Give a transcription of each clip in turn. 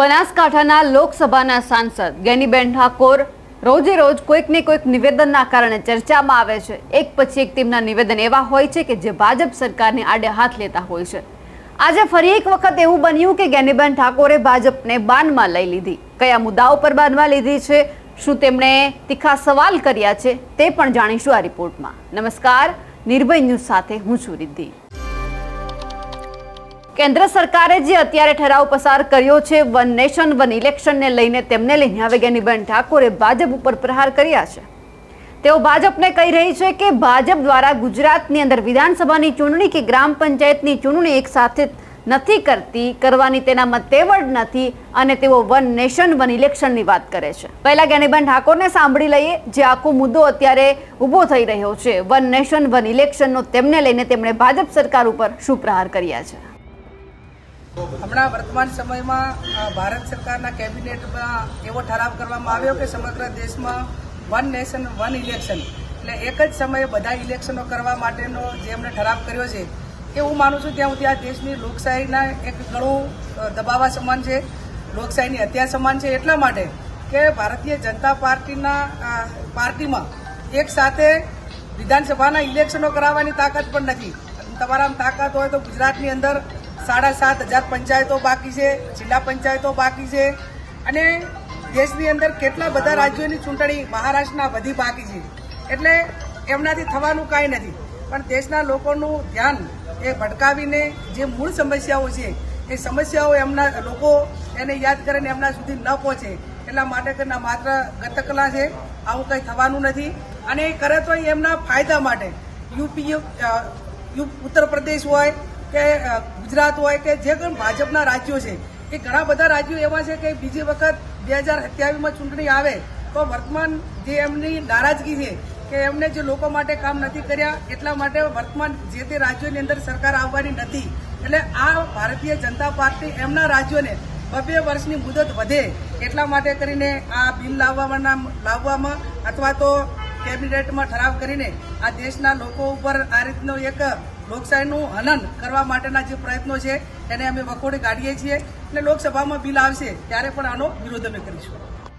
બનાસકાંઠાના લોકસભાના સાંસદ ગેનીબેન ઠાકોર રોજે રોજ કોઈક ને કોઈક નિવેદનના કારણે ચર્ચામાં આવે છે। એક પછી એક તેમના નિવેદન એવા હોય છે કે જે ભાજપ સરકારને આડે હાથ લેતા હોય છે। આજે ફરી એક વખત એવું બન્યું કે ગેનીબેન ઠાકોરે ભાજપને બાનમાં લઈ લીધી। કયા મુદ્દાઓ પર બાનમાં લીધી છે, શું તેમણે તીખા સવાલ કર્યા છે, તે પણ જાણીશું આ રિપોર્ટમાં। નમસ્કાર, નિર્ભય ન્યૂઝ સાથે હું છું રિદ્ધિ। केन्द्र सरकारे जे अत्यारे ठराव पसार कर्यो छे वन नेशन वन इलेक्शन ने लईने तेमने लईने हवे गेनीबेन ठाकोरे भाजप उपर प्रहार कर्या छे। तेओ भाजपने कही रही छे के भाजप द्वारा गुजरातनी अंदर विधानसभानी चूंटणी के ग्राम पंचायतनी चूंटणी एक साथे नथी करती करवानी तेनामां तेवड नथी अने तेओ वन नेशन वन इलेक्शननी वात करे छे। पहेला गेनीबेन ठाकोरने सांभળી लईए जे आखो मुद्दो अत्यारे ऊभो थई रह्यो छे। वन नेशन वन इलेक्शननो तेमने लईने तेमणे भाजप सरकार उपर शुं प्रहार कर्या छे। हमणां वर्तमान समय में भारत सरकार केबिनेट में एवो ठराव करवामां आव्यो के समग्र देश में वन नेशन वन इलेक्शन एटले एक ज समय बधा इलेक्शनों करवा माटेनो जे एमणे ठराव कर्यो छे ए हूँ मानु छुं त्यां सुधी आ देशनी लोकशाहीना एक घणुं दबावा समान छे, लोकशाहीनी हत्या समान छे। एटला माटे के भारतीय जनता पार्टी में एक साथे विधानसभाना इलेक्शनों कराववानी ताकत पण नथी। तमारामां ताकत होय तो गुजरातनी अंदर 7,500 पंचायतों बाकी है, जिला पंचायतों बाकी है अने देशनी अंदर केटला बधा राज्योनी चूंटणी महाराष्ट्रना बधी बाकी है। एटले एमनाथी थवानुं कांई नथी, पण देशना लोकोनुं ध्यान ए भटकावीने जे मूळ समस्याओ छे ए समस्याओ एमना लोको एने याद करीने एमना सुधी न पहोंचे એટલા માટે કરીને માત્ર ગતકલા છે, આવું કંઈ થવાનું નથી। અને કરે તો એમના ફાયદા માટે उत्तर प्रदेश હોય કે गुजरात હોય કે જે પણ ભાજપના રાજ્યો છે એ ઘણા બધા રાજ્યો એવા છે કે બીજી વખત 2027 માં ચૂંટણી આવે તો વર્તમાન જે એમની નારાજગી છે કે એમને જે લોકો માટે કામ નથી કર્યા એટલા માટે વર્તમાન જે તે રાજ્યોની અંદર સરકાર આવવાની નથી। એટલે આ ભારતીય જનતા પાર્ટી એમના રાજ્યોને 2 વર્ષની મુદત વધે એટલા માટે કરીને આ બિલ લાવવામાં અથવા તો કેબિનેટમાં ઠરાવ કરીને આ દેશના લોકો ઉપર આ રીતનો એક લોકશાहीનું હનન કરવા માટેના જે પ્રયત્નો છે એને અમે વખોડી કાઢીએ છીએ અને લોકસભામાં બિલ આવશે ત્યારે પણ આનો વિરોધ અમે કરીશું।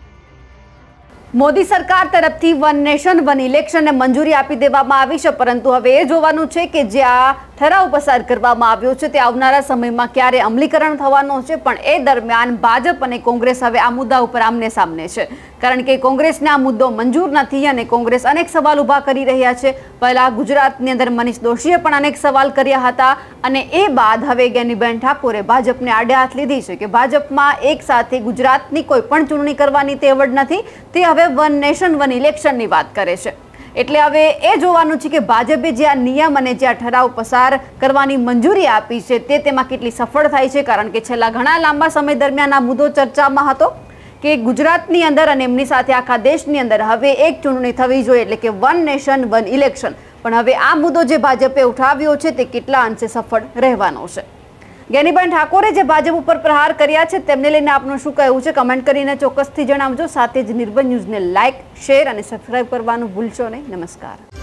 मोदी सरकार तरफथी वन नेशन वन इलेक्शन ने मंजूरी आपी देवामां आवी छे, परंतु हवे ए जोवानुं छे के जे आ ठराव पसार करवामां आव्यो छे ते आवनारा समयमां क्यारे अमलीकरण थवानो छे। पण ए दरमियान भाजप अने कोंग्रेस हवे आ मुद्दा उपर आमने सामने छे, कारण के कोंग्रेसने आ मुद्दो मंजूर नथी अने कोंग्रेस अनेक सवाल उभा करी रह्या छे। पहेला गुजरातनी अंदर मनीष दोशीए पण अनेक सवाल कर्या हता अने ए बाद हवे गेनीबेन ठाकोरे भाजपने आडे हाथ लीधी छे के भाजपमां एक साथे गुजरातनी कोई पण चूंटणी करवानी तेवड नथी, ते हवे वन नेशन वन इलेक्शन ની વાત કરે છે। એટલે હવે એ જોવાનું છે કે ભાજપે જે આ નિયમ અને જે આ ઠરાવ પસાર કરવાની મંજૂરી આપી છે તે તેમાં કેટલી સફળ થાય છે, કારણ કે છેલ્લા ઘણા લાંબા સમય દરમિયાન આ મુદ્દો ચર્ચામાં હતો કે ગુજરાતની અંદર અને એમની સાથે આખા દેશની અંદર હવે એક ચૂંટણી થવી જોઈએ, એટલે કે વન નેશન વન ઇલેક્શન। પણ હવે આ મુદ્દો જે ભાજપે ઉઠાવ્યો છે તે કેટલા અંશે સફળ રહેવાનો છે। गेनीबेन ठाकोरे जे भाजप उपर प्रहार कर्या छे तेमने लईने आपनुं शुं कहेवुं छे कमेंट करीने चोक्कसथी जणावजो। साथे ज निर्भय न्यूज़ने लाइक, शेर अने सब्सक्राइब करवानुं भूलशो नहीं। नमस्कार।